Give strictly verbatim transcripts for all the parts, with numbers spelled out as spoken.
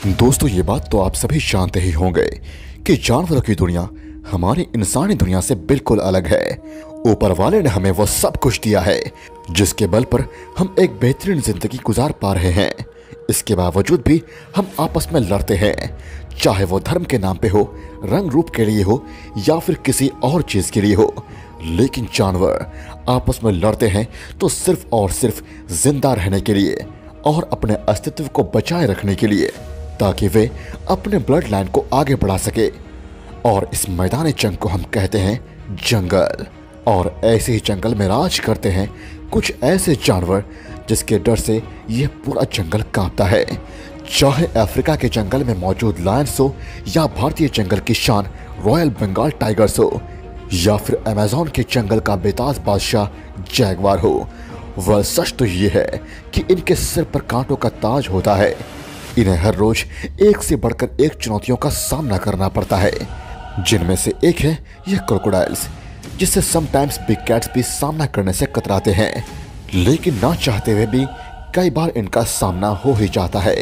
दोस्तों, ये बात तो आप सभी जानते ही होंगे कि जानवरों की दुनिया हमारी इंसानी दुनिया से बिल्कुल अलग है। ऊपर वाले ने हमें वो सब कुछ दिया है जिसके बल पर हम एक बेहतरीन जिंदगी गुजार पा रहे हैं। इसके बावजूद भी हम आपस में लड़ते हैं, चाहे वो धर्म के नाम पे हो, रंग रूप के लिए हो या फिर किसी और चीज के लिए हो। लेकिन जानवर आपस में लड़ते हैं तो सिर्फ और सिर्फ जिंदा रहने के लिए और अपने अस्तित्व को बचाए रखने के लिए, ताकि वे अपने ब्लड लाइन को आगे बढ़ा सके। और इस मैदानी जंग को हम कहते हैं जंगल। और ऐसे ही जंगल में राज करते हैं कुछ ऐसे जानवर जिसके डर से यह पूरा जंगल कांपता है। चाहे अफ्रीका के जंगल में मौजूद लायंस हो या भारतीय जंगल की शान रॉयल बंगाल टाइगर्स हो या फिर अमेज़न के जंगल का बेताज बादशाह जैगवार हो। वह सच तो ये है कि इनके सिर पर कांटों का ताज होता है। इन्हें हर रोज एक से बढ़कर एक चुनौतियों का सामना करना पड़ता है, जिनमें से एक है यह क्रोकोडाइल्स, जिससे समटाइम्स बिग कैट्स भी सामना करने से कतराते हैं। लेकिन ना चाहते हुए भी कई बार इनका सामना हो ही जाता है।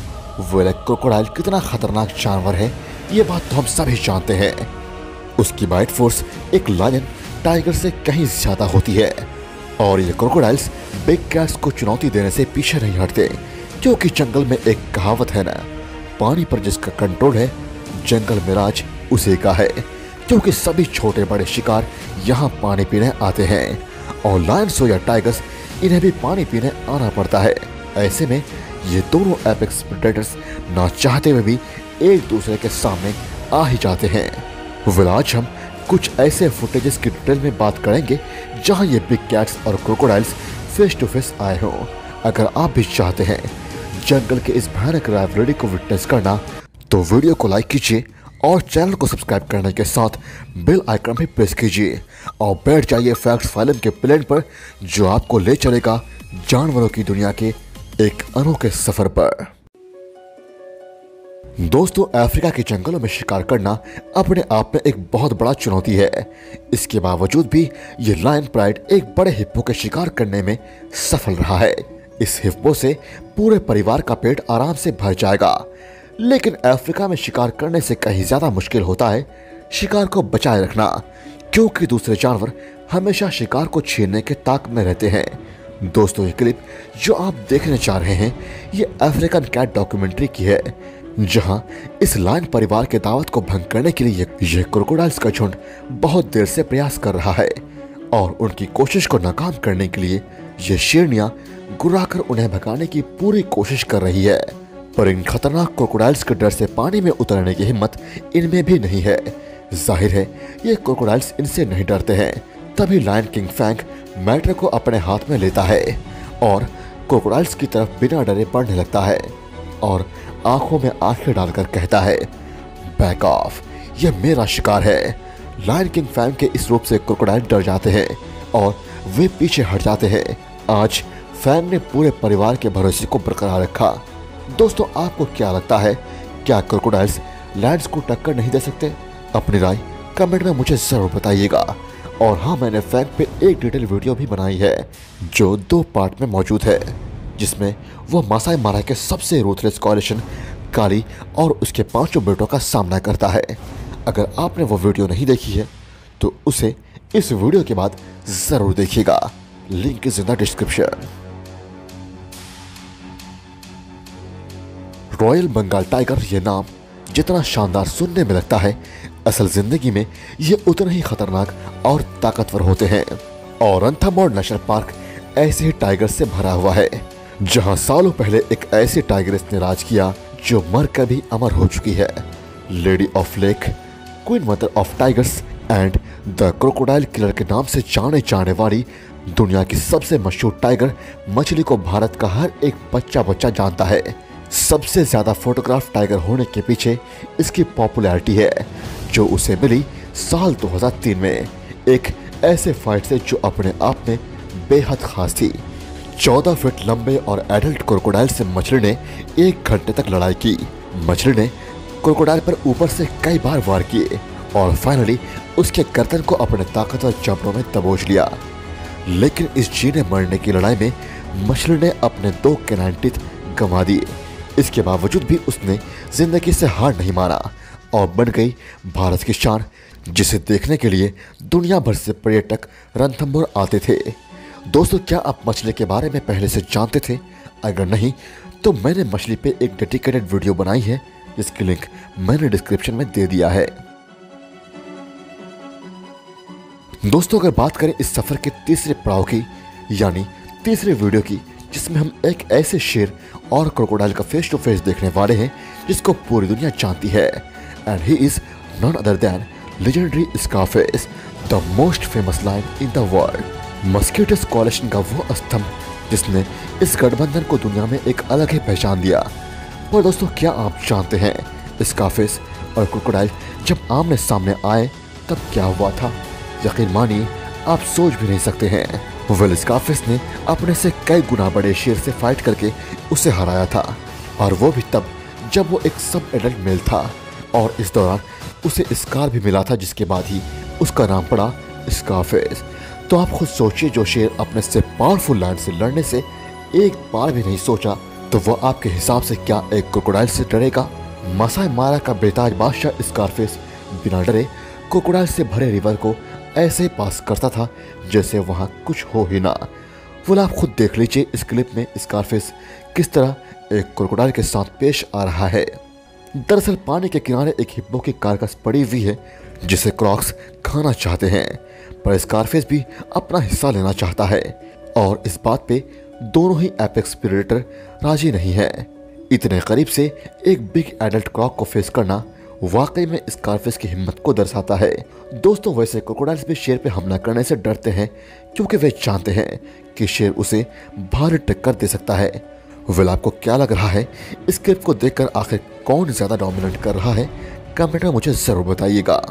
वह क्रोकोडाइल कितना खतरनाक जानवर है ये बात तो हम सभी जानते हैं। उसकी बाइट फोर्स एक लायन टाइगर से कहीं ज्यादा होती है। और ये क्रोकोडाइल्स बिग कैट्स को चुनौती देने से पीछे नहीं हटते, क्योंकि जंगल में एक कहावत है ना, पानी पर जिसका कंट्रोल है जंगल में राज उसी का है। क्योंकि सभी छोटे बड़े शिकार यहाँ पानी पीने आते हैं और लायंस हो या टाइगर्स, इन्हें भी पानी पीने आना पड़ता है। ऐसे में ये दोनों एपेक्स प्रेडेटर्स ना चाहते हुए भी एक दूसरे के सामने आ ही जाते हैं। वेल, आज हम कुछ ऐसे फुटेजेस की डिटेल में बात करेंगे जहां ये बिग कैट्स और क्रोकोडाइल्स फेस टू फेस आए हों। अगर आप भी चाहते हैं जंगल के इस भयानक राइवलरी को विटनेस करना तो वीडियो को लाइक कीजिए और चैनल को सब्सक्राइब करने के साथ बेल आइकन भी प्रेस कीजिए और बैठ जाइए फैक्ट्स फाइलम के प्लेन पर, जो आपको ले चलेगा जानवरों की दुनिया के एक अनोखे सफर पर। दोस्तों, अफ्रीका के जंगलों में शिकार करना अपने आप में एक बहुत बड़ा चुनौती है। इसके बावजूद भी ये लायन प्राइड एक बड़े हिप्पो के शिकार करने में सफल रहा है। इस हिप्पो से पूरे परिवार का पेट आराम से भर जाएगा। लेकिन अफ्रीका में शिकार करने से कहीं ज्यादा मुश्किल होता है शिकार को बचाए रखना, क्योंकि दूसरे जानवर हमेशा शिकार को छीनने के ताक में रहते हैं। दोस्तों, ये क्लिप जो आप देखने जा रहे हैं ये अफ्रीकन कैट डॉक्यूमेंट्री की है, जहां इस लायन परिवार के दावत को भंग करने के लिए यह क्रोकोडाइल्स का झुंड बहुत देर से प्रयास कर रहा है। और उनकी कोशिश को नाकाम करने के लिए ये शेरनियां गुर्राकर उन्हें भगाने की पूरी कोशिश कर रही है। पर इन खतरनाक क्रोकोडाइल्स के डर से पानी में उतरने की हिम्मत इनमें भी नहीं है। जाहिर है ये क्रोकोडाइल्स इनसे नहीं डरते हैं। तभी लायन किंग फैंग मैटर को अपने हाथ में लेता है और क्रोकोडाइल्स की तरफ बिना डरे बढ़ने लगता है और आंखों में आंखें डालकर कहता है, बैक ऑफ, यह मेरा शिकार है। लायन किंग फैंग के इस रूप से क्रोकोडाइल डर जाते हैं और वे पीछे हट जाते हैं। आज फैंग ने पूरे परिवार के भरोसे को बरकरार रखा। दोस्तों, आपको क्या लगता है, क्या क्रोकोडाइल्स लायंस को टक्कर नहीं दे सकते? अपनी राय कमेंट में मुझे जरूर बताइएगा। और हाँ, मैंने फैंग पे एक डिटेल वीडियो भी बनाई है जो दो पार्ट में मौजूद है, जिसमें वो मासाई मारा के सबसे रूथलेस कॉलेशन काली और उसके पांचों बेटों का सामना करता है। अगर आपने वो वीडियो नहीं देखी है तो उसे इस वीडियो के बाद जरूर देखिएगा। Link is in the description. Royal Bengal tiger ये नाम जितना शानदार सुनने में लगता है, असल जिंदगी में ये उतना ही खतरनाक और ताकतवर होते हैं। और रंथाम्बोर नेशनल पार्क ऐसे ही टाइगर से भरा हुआ है, जहां सालों पहले एक ऐसी टाइगरेस ने राज किया जो मर कर भी अमर हो चुकी है। Lady of lake, queen mother of tigers and the crocodile killer के नाम से जाने जाने वाली दुनिया की सबसे मशहूर टाइगर मछली को भारत का हर एक बच्चा बच्चा जानता है। सबसे ज्यादा फोटोग्राफ टाइगर होने के पीछे इसकी पॉपुलैरिटी है, जो उसे मिली साल दो हज़ार तीन में एक ऐसे फाइट से जो अपने आप में बेहद खास थी। चौदह फीट लंबे और एडल्ट क्रोकोडाइल से मछली ने एक घंटे तक लड़ाई की। मछली ने क्रोकोडाइल पर ऊपर से कई बार वार किए और फाइनली उसके गर्दन को अपने ताकतवर जबड़ों में दबोच लिया। लेकिन इस जीने मरने की लड़ाई में मछली ने अपने दो कैनाइन टीथ गंवा दिए। इसके बावजूद भी उसने जिंदगी से हार नहीं माना और बन गई भारत की शान, जिसे देखने के लिए दुनिया भर से पर्यटक रणथंभौर आते थे। दोस्तों, क्या आप मछली के बारे में पहले से जानते थे? अगर नहीं तो मैंने मछली पे एक डेडिकेटेड वीडियो बनाई है, जिसकी लिंक मैंने डिस्क्रिप्शन में दे दिया है। दोस्तों, अगर बात करें इस सफर के तीसरे पड़ाव की, यानी तीसरे वीडियो की, जिसमें हम एक ऐसे शेर और क्रोकोडाइल का फेस टू फेस देखने वाले हैं जिसको पूरी दुनिया जानती है, and he is none other than legendary Scarface, the most famous lion in the world. Musketeers coalition का वो स्तंभ जिसने इस गठबंधन को दुनिया में एक अलग ही पहचान दिया। पर दोस्तों, क्या आप जानते हैं स्कारफेस और क्रोकोडाइल जब आमने सामने आए तब क्या हुआ था? यकीन मानिए, आप सोच भी नहीं सकते हैं। वेल, स्कारफेस ने अपने से कई गुना बड़े शेर से फाइट करके उसे हराया था, और वो भी तब जब वो एक सब एडल्ट मेल था, और इस दौरान उसे स्कार भी मिला था, जिसके बाद ही उसका नाम पड़ा स्कारफेस। तो आप खुद सोचिए, जो शेर अपने से पावरफुल लायन से लड़ने से एक बार भी नहीं सोचा, तो वो आपके हिसाब से क्या एक क्रोकोडाइल से डरेगा? मसाई मारा का बेताज बादशाह स्कारफेस बिना डरे क्रोकोडाइल से भरे रिवर को ऐसे पास करता था जैसे वहां कुछ हो ही ना। वो आप खुद देख लीजिए इस क्लिप में स्कारफेस किस तरह एक क्रोकोडाइल के साथ पेश आ रहा है। दरअसल पानी के किनारे एक हिप्पो की कारकस पड़ी हुई है जिसे क्रॉक्स खाना चाहते हैं, पर स्कारफेस भी अपना हिस्सा लेना चाहता है, और इस बात पे दोनों ही एपेक्स प्रेडेटर राजी नहीं है। इतने करीब से एक बिग एडल्ट क्रॉक को फेस करना वाकई में स्कारफेस की हिम्मत को दर्शाता है। दोस्तों, वैसे क्रोकोडाइल्स भी शेर पे हमला करने से डरते हैं, क्योंकि वे जानते हैं कि शेर उसे भारी टक्कर दे सकता है। वेल, आपको क्या लग रहा है? इस क्लिप को देखकर आखिर कौन ज्यादा डोमिनेट कर रहा है? कमेंट में मुझे जरूर बताइएगा।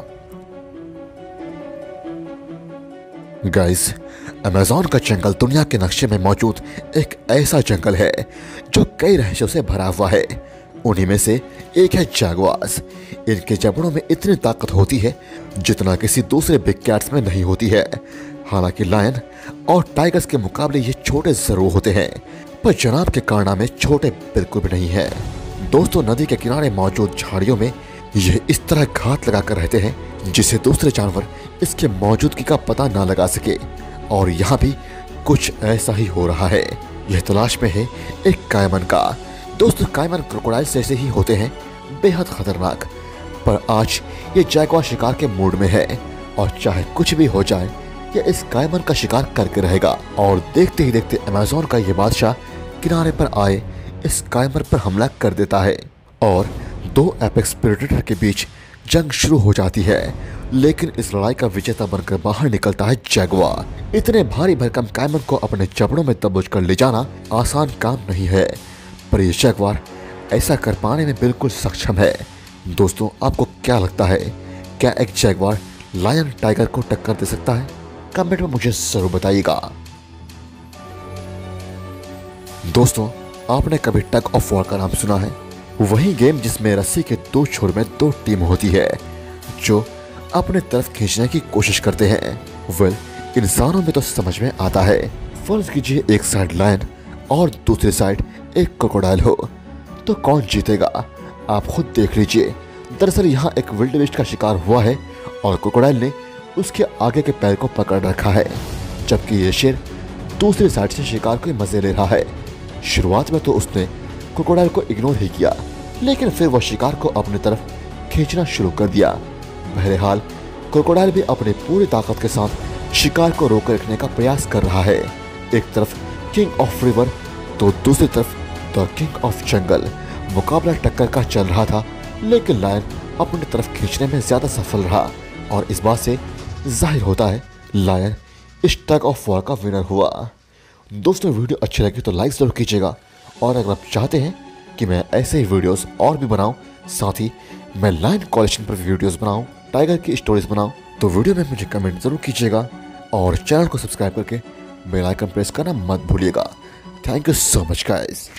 गाइस, अमेज़न का जंगल दुनिया के नक्शे में मौजूद एक ऐसा जंगल है जो कई रहस्यों से भरा हुआ है। उन्हीं में से एक है जैगुआर्स। इनके जबड़ों में इतनी ताकत होती है जितना किसी दूसरे बिग कैट्स में नहीं होती है। हालांकि लायन और टाइगर्स के मुकाबले ये छोटे जरूर होते हैं, पर जनाब के कारनामे छोटे बिल्कुल भी नहीं है। दोस्तों, नदी के किनारे मौजूद झाड़ियों में ये इस तरह घात लगा कर रहते हैं जिसे दूसरे जानवर इसके मौजूदगी का पता ना लगा सके, और यहाँ भी कुछ ऐसा ही हो रहा है। यह तलाश में है एक कायमन का। दोस्तों, कायमन क्रोकोडाइल जैसे ही होते हैं, बेहद खतरनाक, पर आज ये जैगुआर शिकार के मूड में है, और चाहे कुछ भी हो जाए ये इस कायमन का शिकार करके रहेगा। और देखते ही देखते अमेज़न का ये बादशाह किनारे पर आए इस कायमन पर हमला कर देता है, और दो एपेक्स प्रेडेटर के बीच जंग शुरू हो जाती है। लेकिन इस लड़ाई का विजेता बनकर बाहर निकलता है जैगुआर। इतने भारी भरकम कायमन को अपने जबड़ों में दबोच कर ले जाना आसान काम नहीं है, पर यह जैगुआर ऐसा कर पाने में बिल्कुल सक्षम है। दोस्तों, आपको क्या लगता है, क्या एक जैगुआर लायन टाइगर को टक्कर दे सकता है? कमेंट में मुझे जरूर बताइएगा। दोस्तों, आपने कभी टग ऑफ वॉर का नाम सुना है? वही गेम जिसमें रस्सी के दो छोर में दो टीम होती है जो अपने तरफ खींचने की कोशिश करते हैं। वेल, इंसानों में तो समझ में आता है। फर्ज कीजिए एक साइड लायन और दूसरी साइड एक क्रोकोडाइल हो, तो कौन जीतेगा? आप खुद देख लीजिए। दरअसल यहाँ एक विल्डबीस्ट का शिकार हुआ है और क्रोकोडाइल ने उसके आगे के पैर को पकड़ रखा है, जबकि ये शेर दूसरी साइड से शिकार के मजे ले रहा है। शुरुआत में तो उसने क्रोकोडाइल को इग्नोर ही किया, लेकिन फिर वह शिकार को अपनी तरफ खींचना शुरू कर दिया। बहरहाल, क्रोकोडाइल भी अपनी पूरी ताकत के साथ शिकार को रोके रखने का प्रयास कर रहा है। एक तरफ किंग ऑफ रिवर तो दूसरी तरफ द किंग ऑफ जंगल। मुकाबला टक्कर का चल रहा था, लेकिन लायन अपनी तरफ खींचने में ज्यादा सफल रहा, और इस बात से जाहिर होता है लायन इस टग ऑफ वॉर का विनर हुआ। दोस्तों, वीडियो अच्छी लगी तो लाइक जरूर कीजिएगा, और अगर आप चाहते हैं कि मैं ऐसे ही वीडियोस और भी बनाऊं, साथ ही मैं लायन कोलिशन पर वीडियोस बनाऊं, टाइगर की स्टोरीज बनाऊं, तो वीडियो में मुझे कमेंट जरूर कीजिएगा, और चैनल को सब्सक्राइब करके बेल आइकन प्रेस करना मत भूलिएगा। Thank you so much guys.